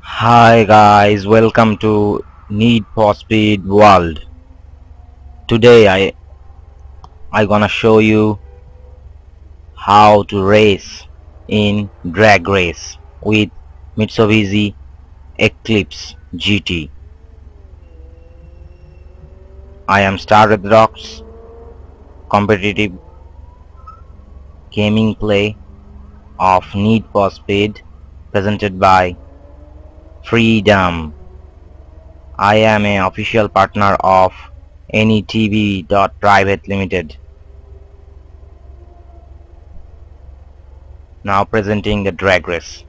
Hi guys, welcome to Need for Speed World. Today I gonna show you how to race in drag race with Mitsubishi Eclipse GT. I am Star Rock's competitive gaming play of Need for Speed presented by Freedom. I am an official partner of NETV Private Limited. Now presenting the drag race.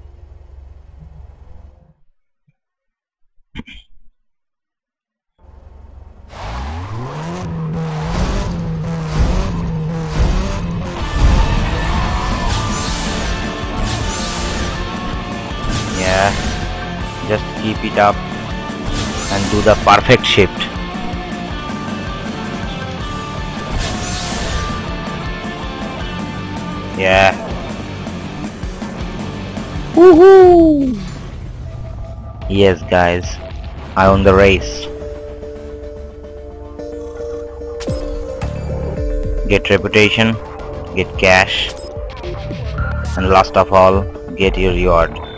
Yeah, just keep it up and do the perfect shift. Yeah. Woohoo! Yes guys, I won the race. Get reputation, get cash, and last of all, get your reward.